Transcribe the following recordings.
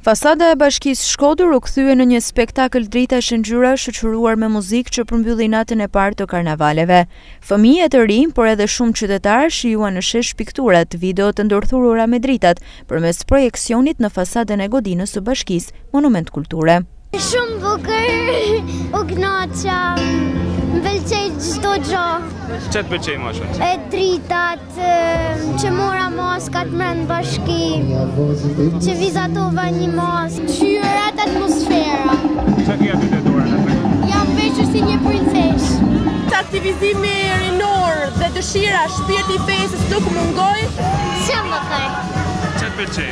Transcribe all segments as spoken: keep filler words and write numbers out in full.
Fasada e Bashkisë Shkodër u kthye në një spektakël dritash e ngjyra shoqëruar me muzikë që përmbylli natën e parë të karnavaleve. Fëmijë të rinj, por edhe shumë qytetarë shijuan në shesh pikturat, video të ndërthurura me dritat përmes projeksionit në fasadën e godinës së Bashkisë, monument kulture. Shumë bukur, u kënaqa, më pëlqej çdo gjë. Çfarë të pëlqej më shumë? E dritat, që mora maskat brenda Bashki, që vizatova një mask, ngjyrat, atmosfera. Çfarë ke aty te dorën? Jam veshur si një princeshë. Aktivizimi rinor dhe dëshira, shpirti i fesës nuk mungoj. Shumë bukur. Çfarë të pëlqej?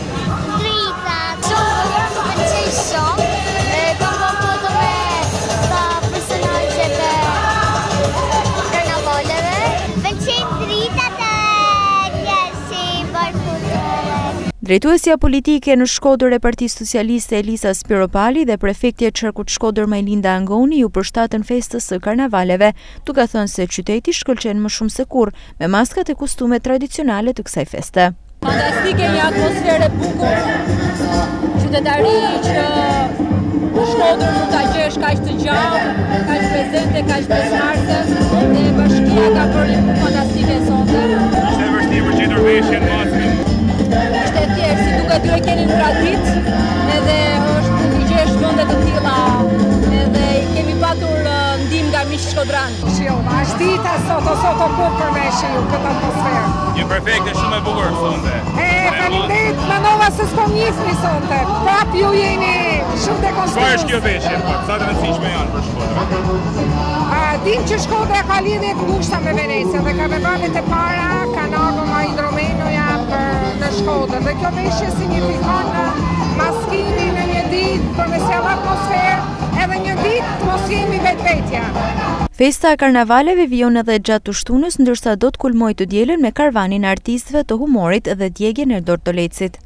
Dritat, shumë bukur, më pëlqej shumë. E kam bërë foto me sa personazhet e karnavaleve. Pëlqejnë dritat e njerëzit bashkëpunëtorë. Drejtuesja politike në Shkodër e Partisë Socialiste Elisa Spiropali dhe prefektja e Qarkut Shkodër Majlinda Angoni u përshtatën festës së karnavaleve, duke thënë se qyteti shkëlqen më shumë se kurrë me maskat e kostumet tradicionale të kësaj feste. Fantastike, një atmosferë e bukur, qytetari që në Shkodër mund ta gjesh kaq të gjallë, kaq prezente, kaq besmarrëse, dhe Bashkia ka bërë një punë fantastike sonte. Ishte vështirë për gjetur veshjen maskin. Ishte e thjeshtë, si duket ju e keni në traditë, edhe është mund t'i gjesh vende të tilla, edhe kemi patur ndihmë nga miq shkodranë. Shiona, është dita sot o sot o kur për me shiu këtë atmosferë. Një prefekte shumë e bukur sonte. E, faleminderit, mendova se s'po njihni sonte. Prap ju jeni shumë dekonstruar. Çfarë është kjo veshje? Sa të rëndësishme janë për Shkodrën? A, dim që Shkodra ka lidhje të ngushta me Venecën dhe karnevalet e para kanë ardhur nga hidromenoja për në Shkodër. Dhe kjo veshje signifikon maskimin në një ditë për me sjellë atmosferë, edhe një ditë të mos jemi vetvetja. Festa e karnavaleve vijon edhe gjatë të shtunës, ndërsa do të kulmojë të dielën me karavanin e artistëve të humorit dhe djegjen e Dortolecit.